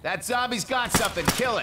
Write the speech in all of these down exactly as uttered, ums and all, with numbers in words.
That zombie's got something. Kill it.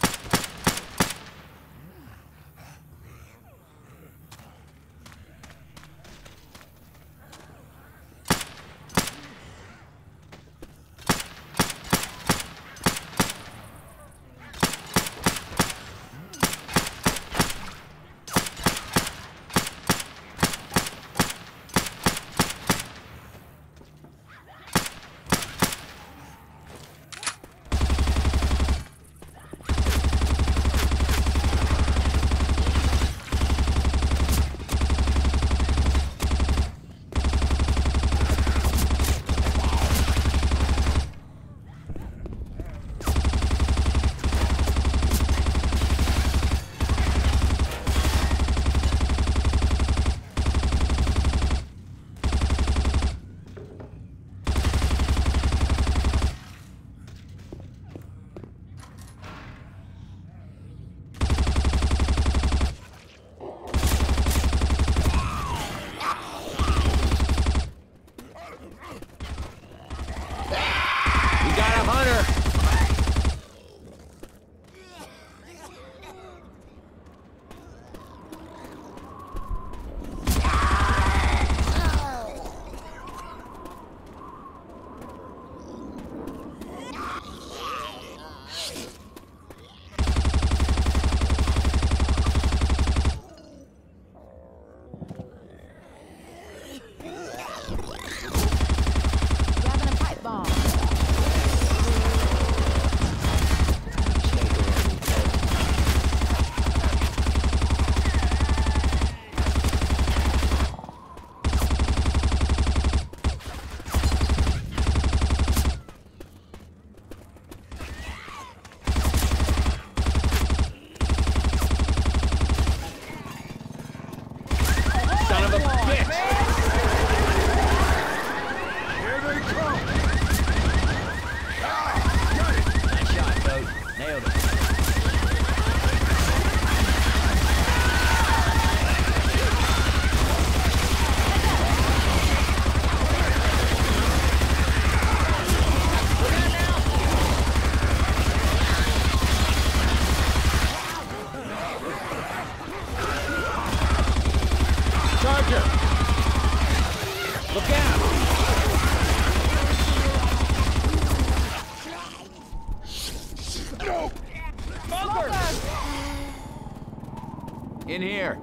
In here.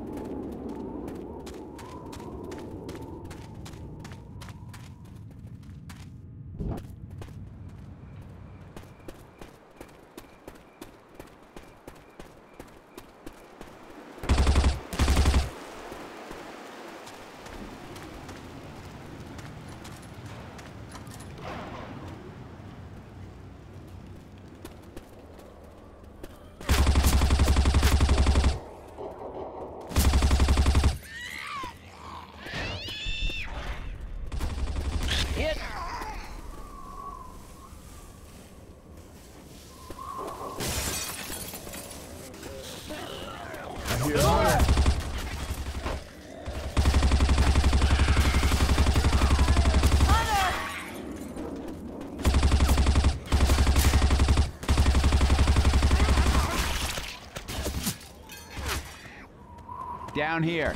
Down here.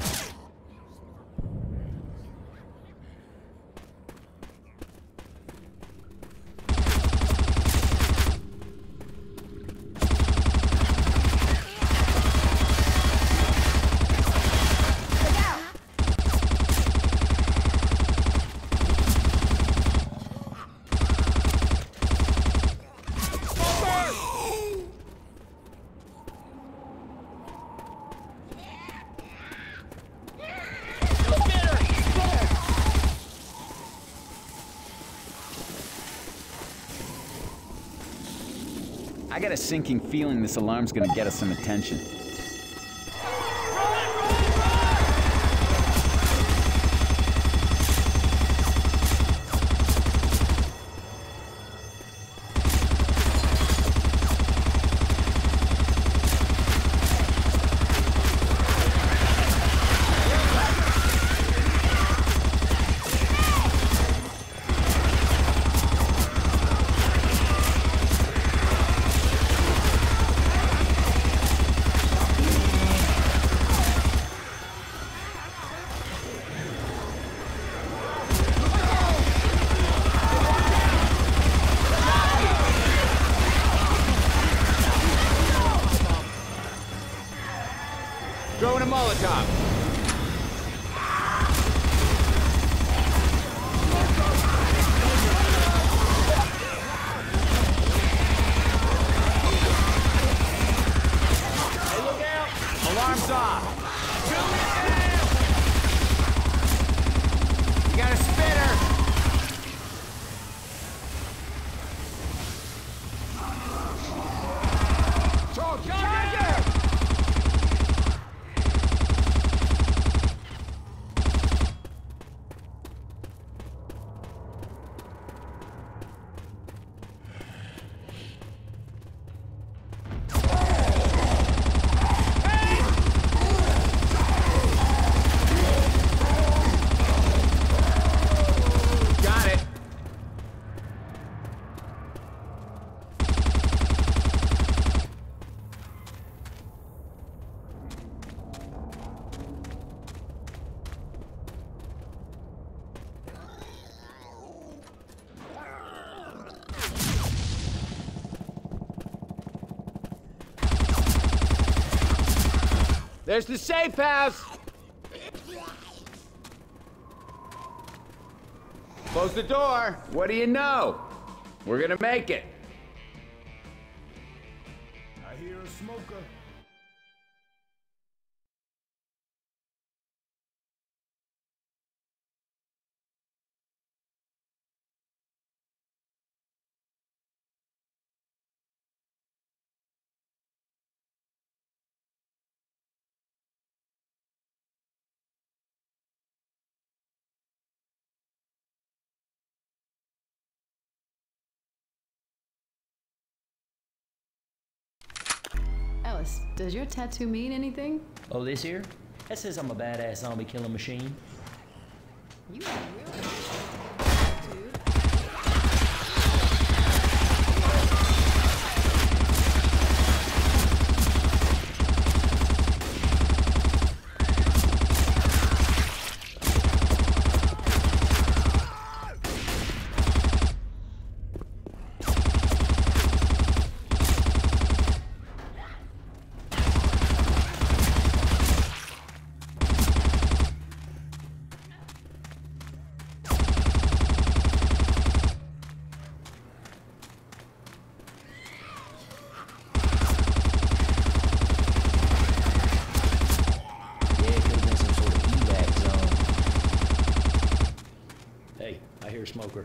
I got a sinking feeling this alarm's gonna get us some attention. There's the safe house! Close the door. What do you know? We're gonna make it. I hear a smoker. Alice, does your tattoo mean anything? Oh, this here? That says I'm a badass zombie killing machine. You have a real tattoo. I hear smoker.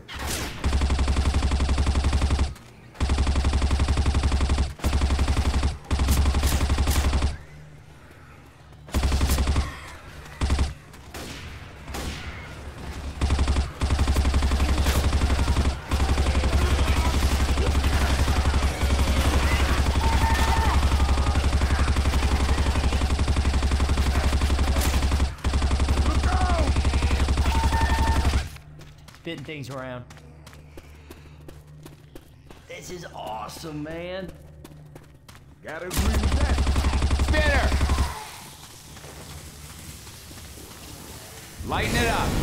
Fitting things around. This is awesome, man. Gotta agree with that. Spinner! Lighten it up.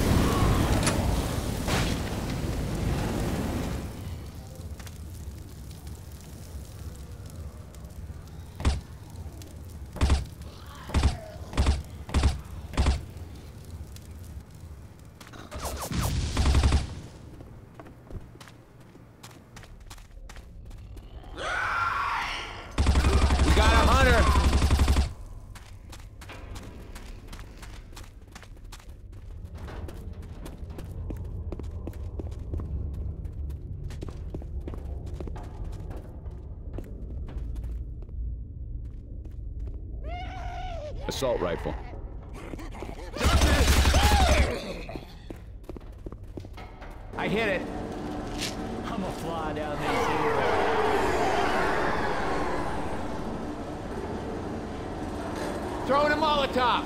Assault rifle. I hit it. I'm gonna fly down this hill. Throwing a Molotov.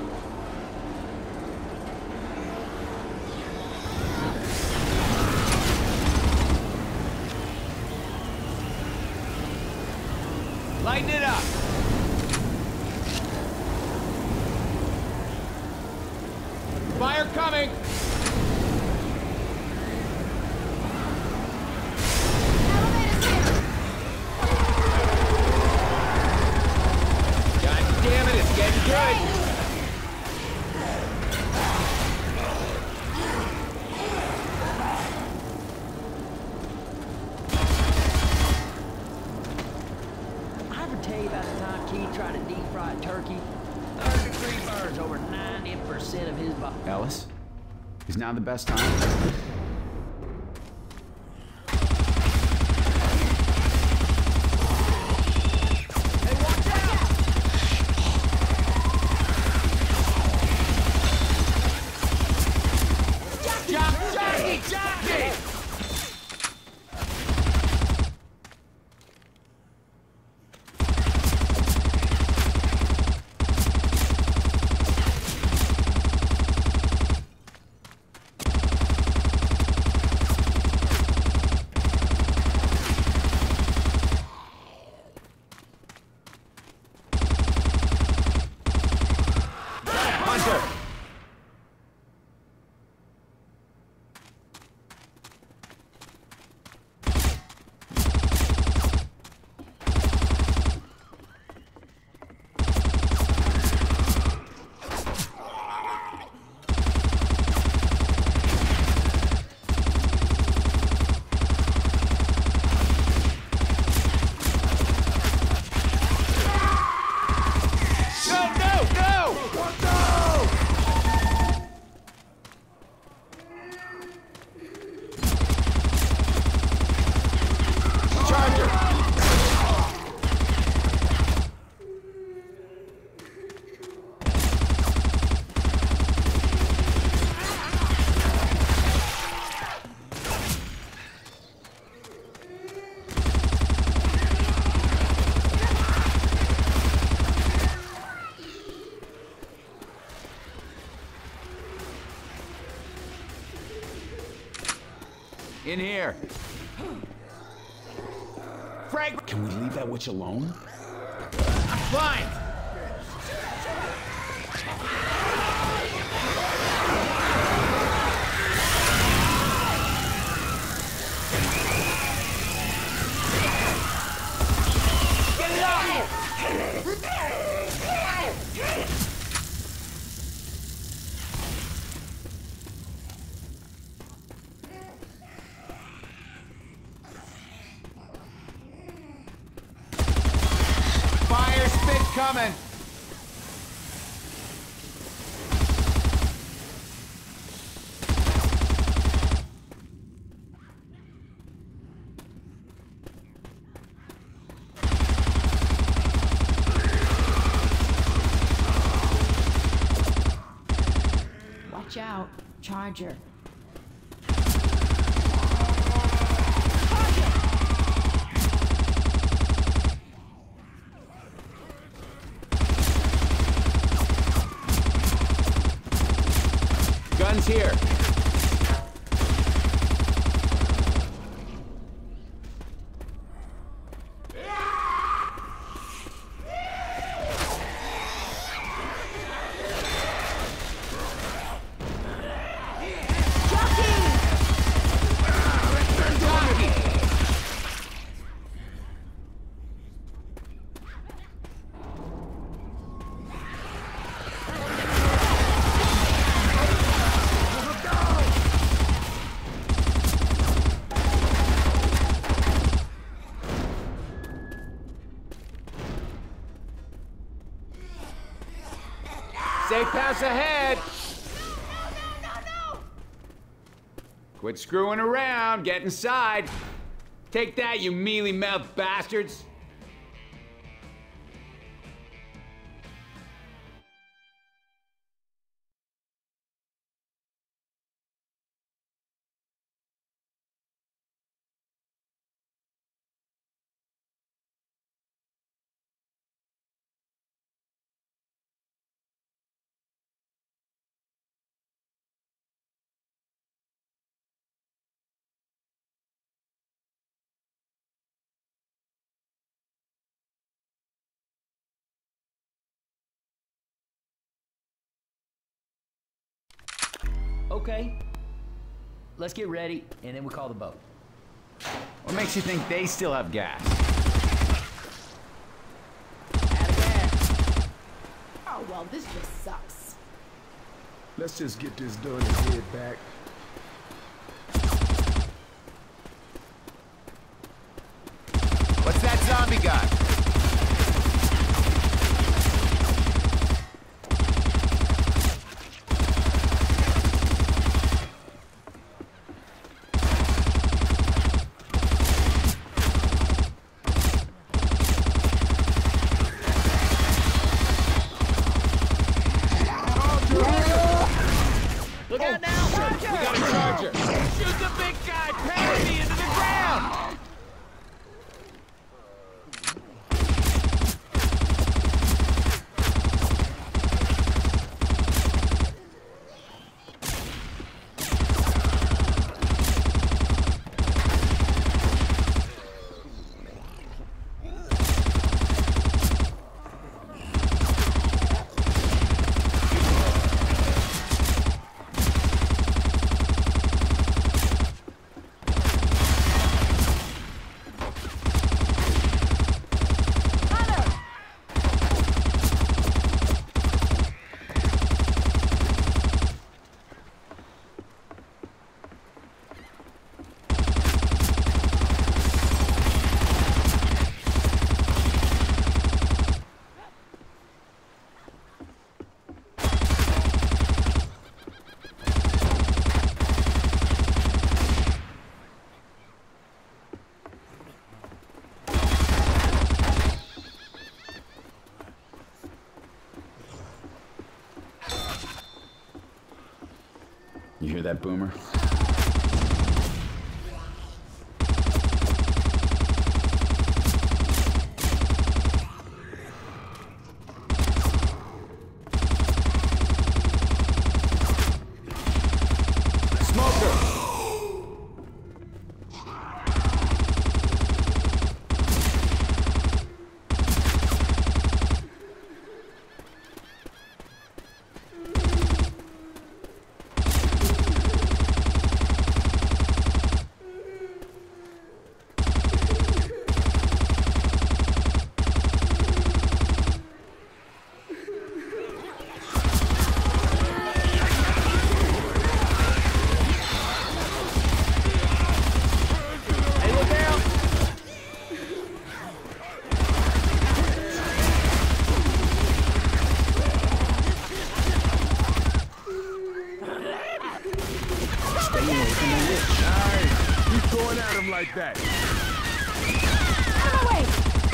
Lighten it up. Fire coming! God damn it, it's getting good! I ever tell you about the time Keith tried to deep fry a turkey? third degree burns over ninety percent of his body. Ellis, is now the best time? In here. Frank! Can we leave that witch alone? Fine! Get it off! Fire spit coming! Watch out. Charger. Guns here. Safe pass ahead! No, no, no! Quit screwing around, get inside. Take that, you mealy-mouthed bastards! Okay. Let's get ready, and then we call the boat. What makes you think they still have gas? Out of gas. Oh, well, this just sucks. Let's just get this done and head back. What's that zombie got? Look out now! Charger! We got a charger! Shoot the big guy! Parry me into the ground! You hear that, Boomer? going at him like that? Out of my way!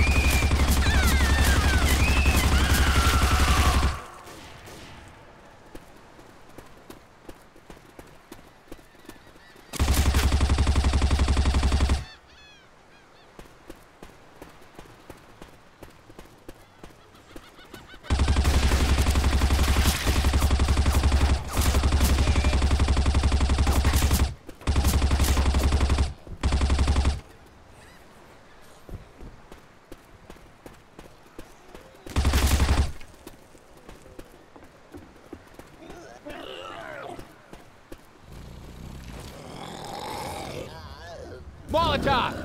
Molotov!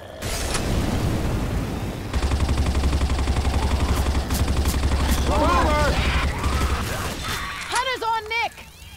Over! Hunter's on Nick!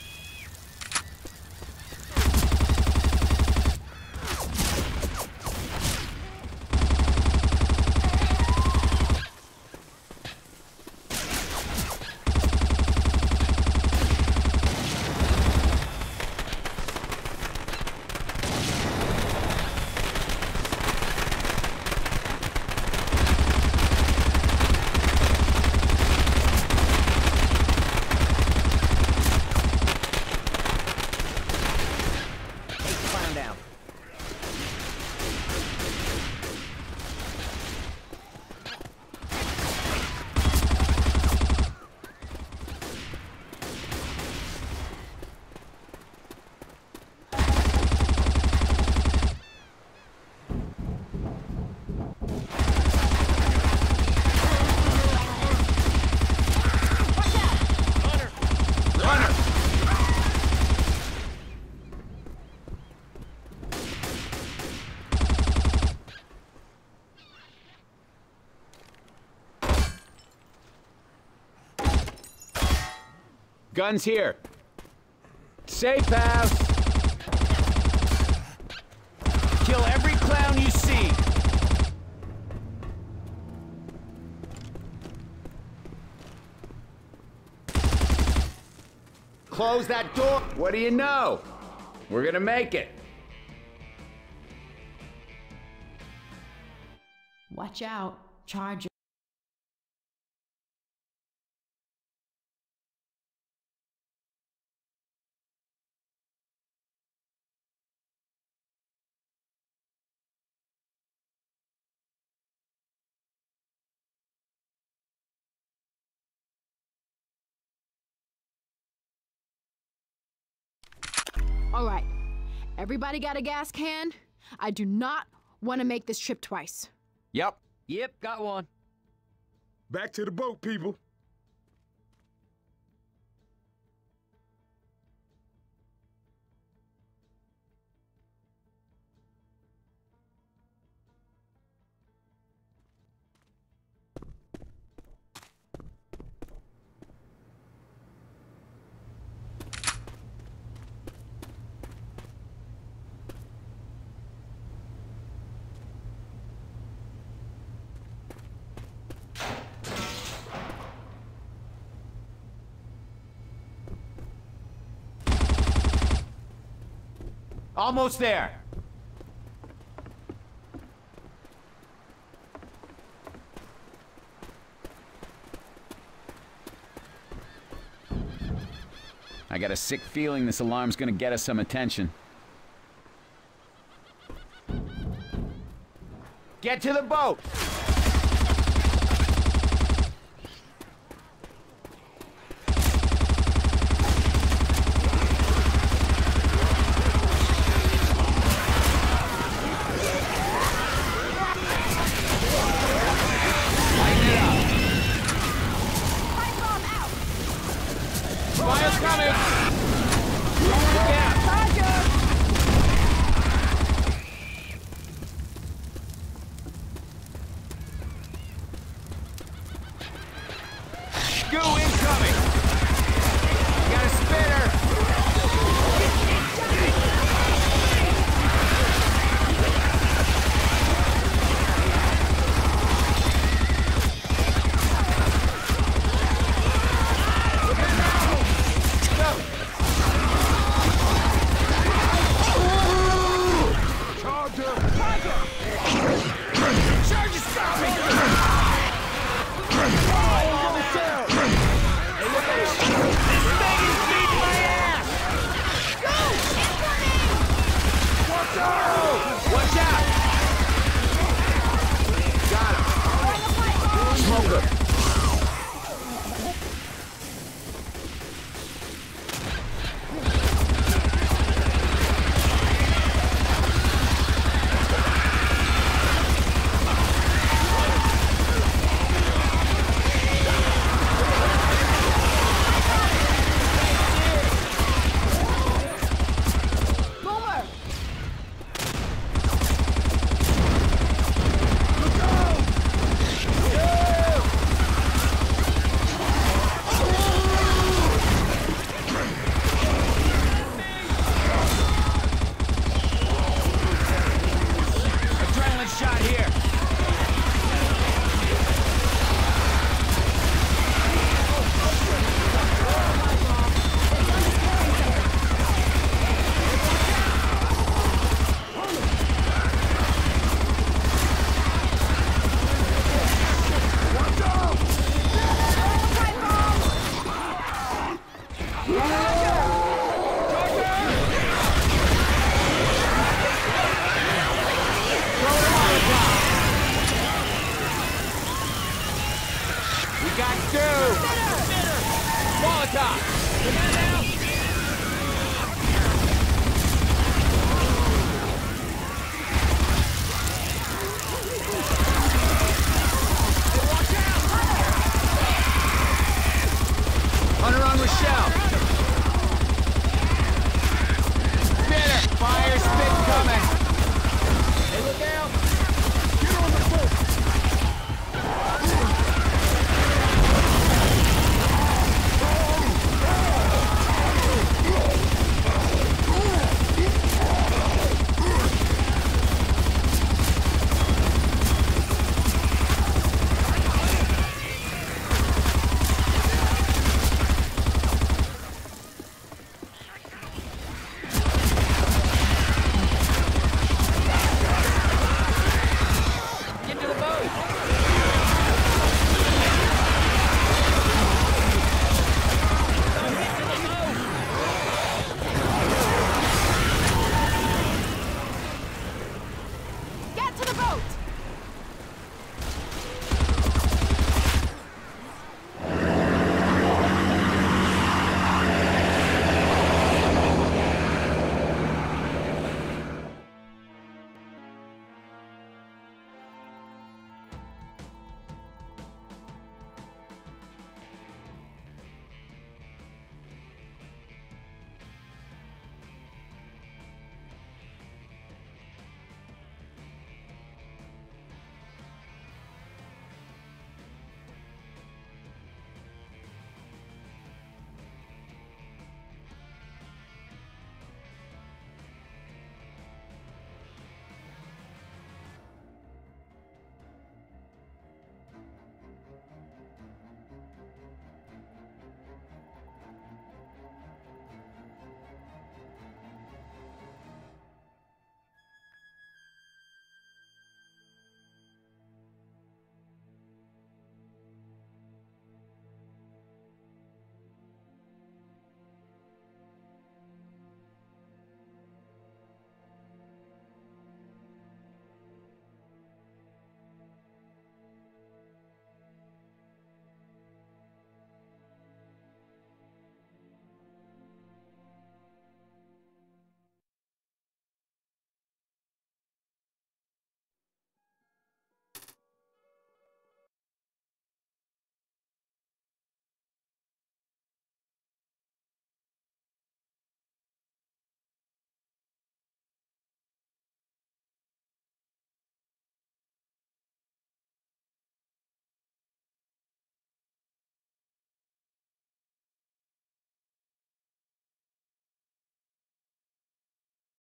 Guns here. Safe house. Kill every clown you see. Close that door. What do you know? We're gonna make it. Watch out, Charger. All right, everybody got a gas can? I do not want to make this trip twice. Yep. Yep, got one. Back to the boat, people. Almost there. I got a sick feeling this alarm's gonna get us some attention. Get to the boat.